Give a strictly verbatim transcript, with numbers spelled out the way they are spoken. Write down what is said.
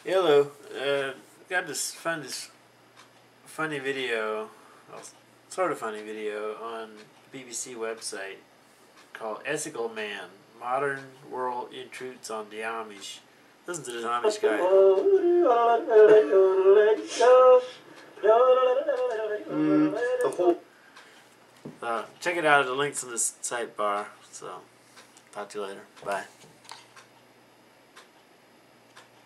Hello. Uh, got this found this funny video, well, sort of funny video on the B B C website called "Ethical Man: Modern World Intrudes on the Amish." Listen to this Amish guy. Mm, the whole. Uh, check it out. The link's in this sidebar. So, talk to you later. Bye.